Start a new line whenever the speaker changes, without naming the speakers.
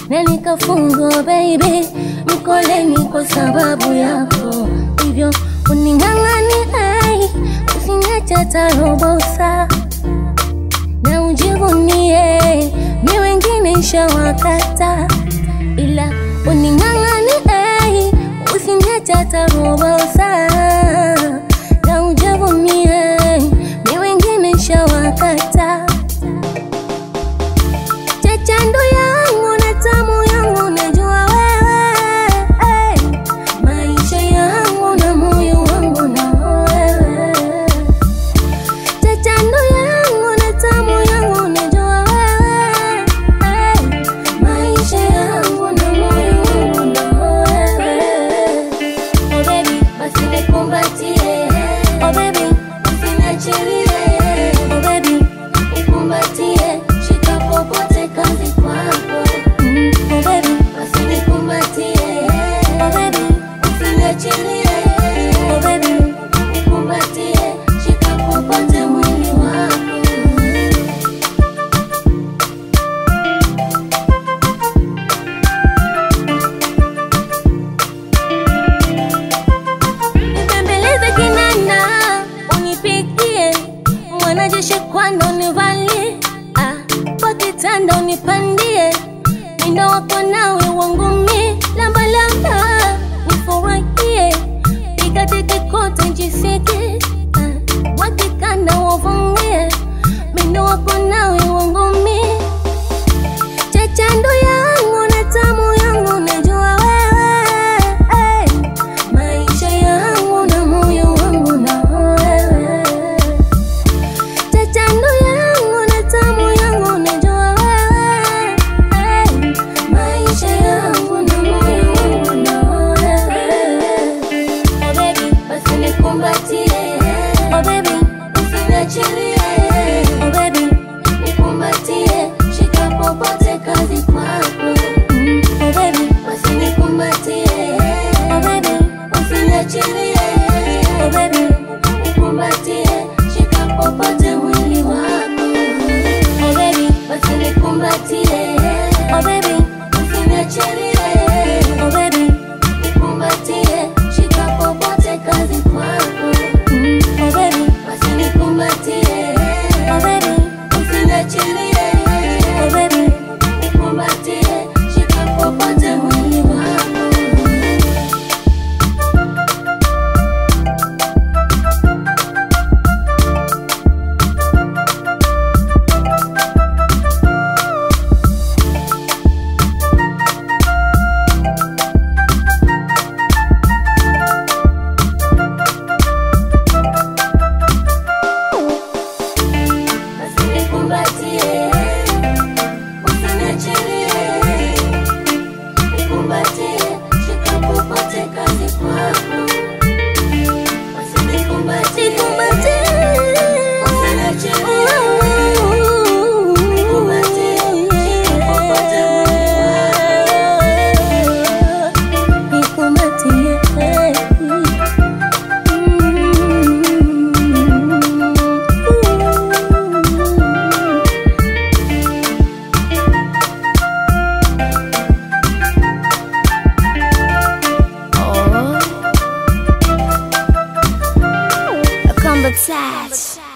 na nikafungwa baby mkoleni kwa sababu yako. Hivyo uningangani usiniache hata robo saa, na ujivunie mi wengine nishawakata, ila uningangani usiniache hata robo saa, na ujivunie mi wengine nishawakata. Chachando yangu na tamu yangu najua wewe, maisha yangu na moyo wangu na wewe. Chachando yangu na tamu yangu najua wewe, maisha yangu na moyo wangu na wewe. Oh baby, basi nikumbatie. Oh baby, usiniachilie. Oh baby, nikumbatie. Shika popote kazi kwako. Oh baby, basi nikumbatie. Oh baby, usiniachilie. Oh baby, nikumbatie. Shika popote mwili wako. Nipembeleze kinana, unipikie mwanajeshi kwando nivalie, kwa kitanda unipandie, mindo wako nawe wangu mi, lamba lamba nifurahie, piga teke kote njisike, wakikanda wavungie, mindo wako nawe wangu mi. Chachando yangu na tamu yangu najua wewe, maisha yangu na moyo wangu na wewe. Chachando yangu na tamu yangu najua wewe, maisha yangu na moyo wangu na wewe. Oh baby, basi nikumbatie. Oh baby, usiniachilie. Oh baby, nikumbatie. Shika popote kazi kwako. Oh baby, basi nikumbatie. Oh baby, usiniachilie. Oh baby, nikumbatie. Shika popote mwili wako. Oh baby, basi nikumbatie. Oh baby, usiniachilie. Oh baby, nikumbatie. Shika popote kazi kwako. Oh baby, basi nikumbatie. Oh baby, usiniachilie. Oh baby, nikumbatie. Shika popote mwili wako. Basi nikumbatie. Usiniachilie. Nikumbatie. Shika popote kazi kwako. Basi nikumbatie. Usiniachilie. Nikumbatie. Shika popote mwili wako. Combat